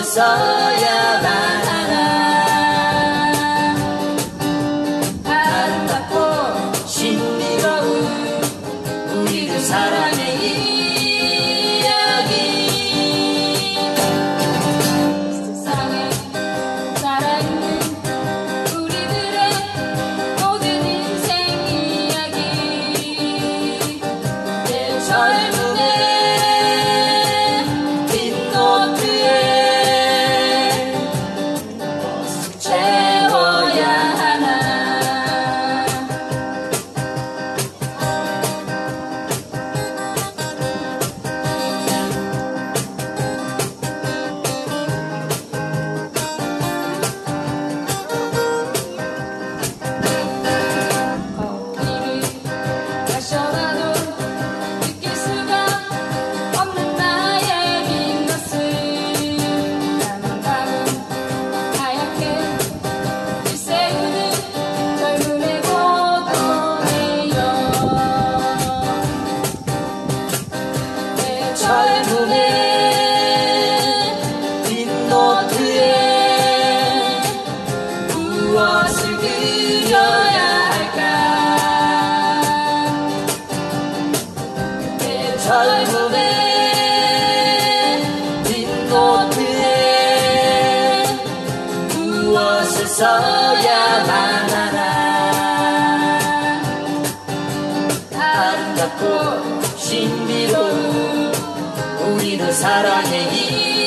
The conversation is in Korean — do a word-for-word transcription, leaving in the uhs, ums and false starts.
무엇을 써야만 하나. 아름답고 신비로운 우리들 사랑의 이야기. 세상에 살아있는 우리들의 모든 인생 이야기. 내 젊음의 빈 노트에 무엇을 채워야 하나. 거리를 가셔라도 느낄 수가 없는 나의 빈 것을 남은 밤은 하얗게 일세우는 젊음의 고통이여. 내 젊음의 빈 노트에 무엇을 그려야 할까. 내 젊음의 빈 노트에 무엇을 써야만 하나. 아름답고 신비로운 우리들 사랑의 이